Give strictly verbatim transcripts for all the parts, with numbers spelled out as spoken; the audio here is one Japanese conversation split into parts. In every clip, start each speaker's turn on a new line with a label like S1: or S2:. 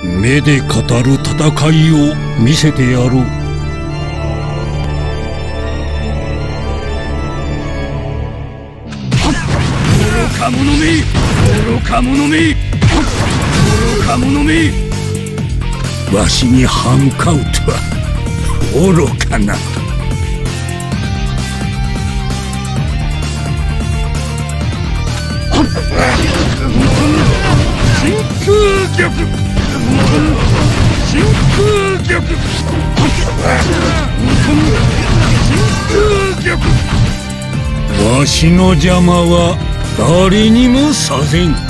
S1: 目で語る戦いを見せてやろう。
S2: 愚か者め、愚か者め、愚か者め。
S1: わしに歯向かうとは愚かな。
S2: 真空玉、真空玉、真空玉。
S1: わしの邪魔は誰にもさせん。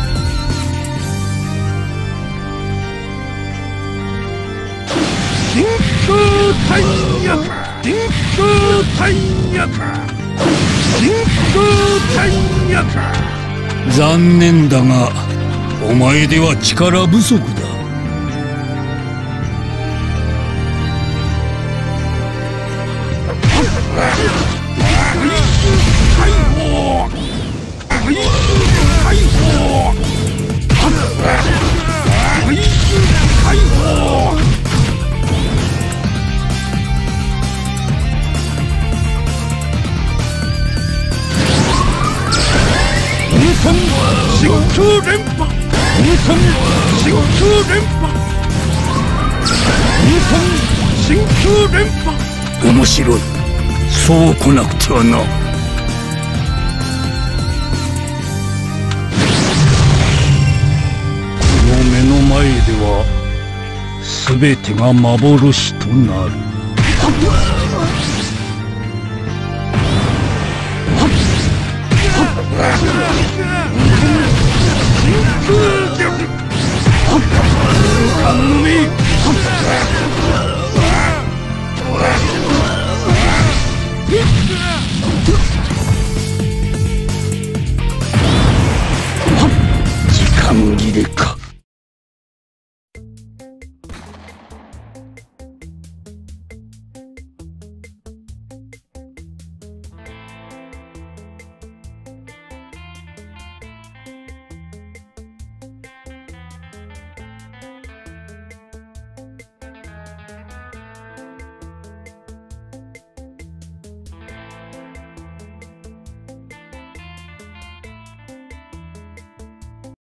S2: 真空大役、真空大役、真空大役。
S1: 残念だがお前では力不足だ。
S2: 真空連覇、真空連覇、真空連覇。
S1: 面白い。そう来なくてはな。この目の前では全てが幻となる。
S2: 真空玉、愚か者め。